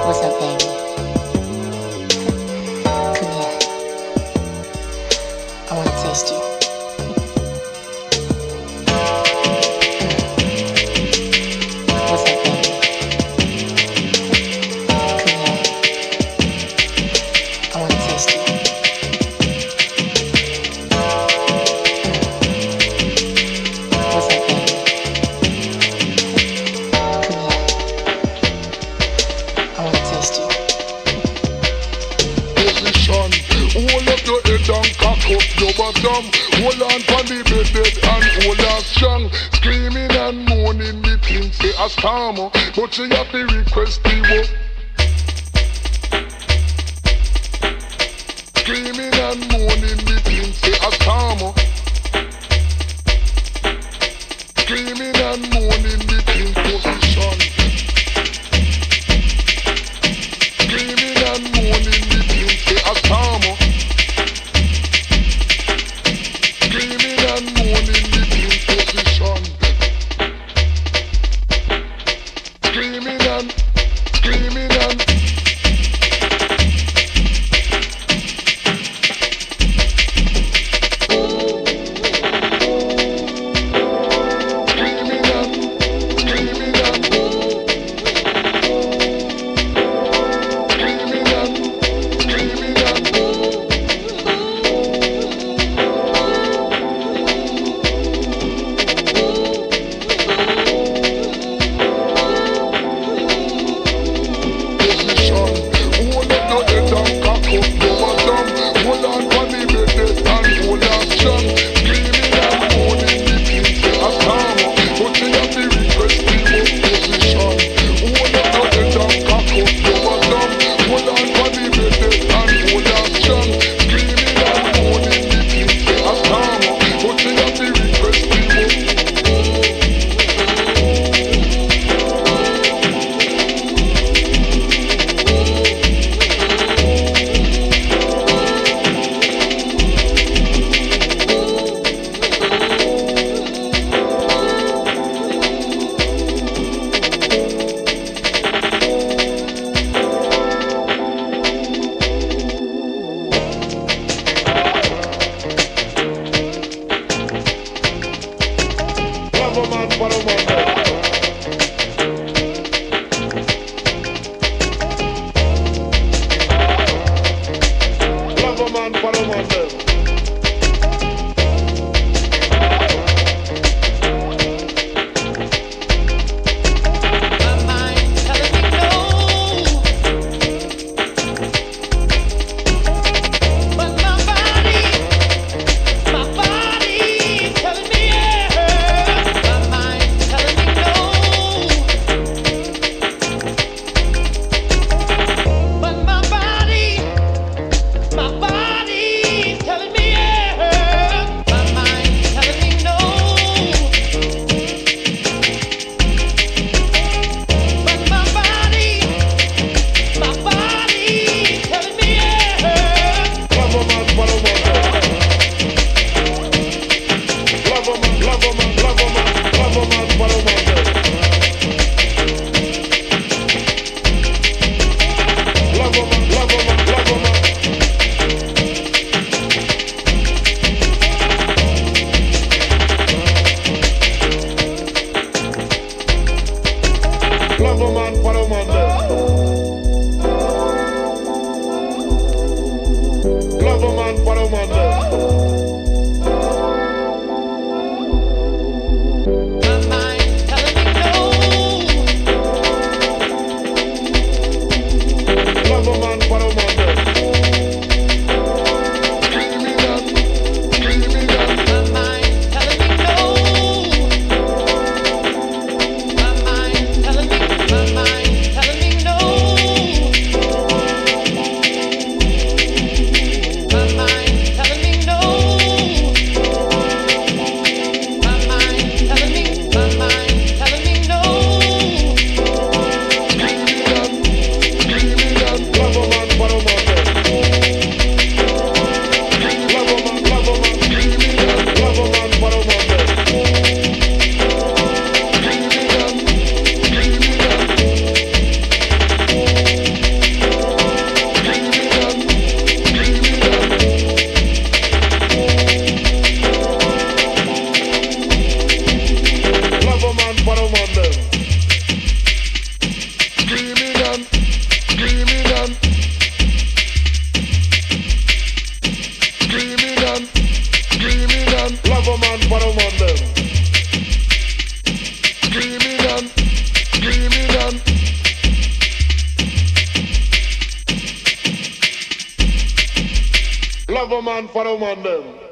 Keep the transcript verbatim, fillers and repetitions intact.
What's up, baby? Come here. I wanna taste you. What's up, baby? Come here. I wanna taste you. What's up, baby? Come here. I wanna taste you. Position, hold up your head and cock up your bottom. Hold on for the bed and hold on strong. Screaming and moaning, the thing say a storm, but she have to request the work. Screaming and moaning, the thing say a storm. Screaming and moaning, the thing position. Screaming and moaning, the thing say a storm. Screaming and moaning, the thing position. Screaming and screaming. woman them. Screaming and screaming and screaming and screaming and love a man for a woman them. Screaming and screaming and love a man for a woman them.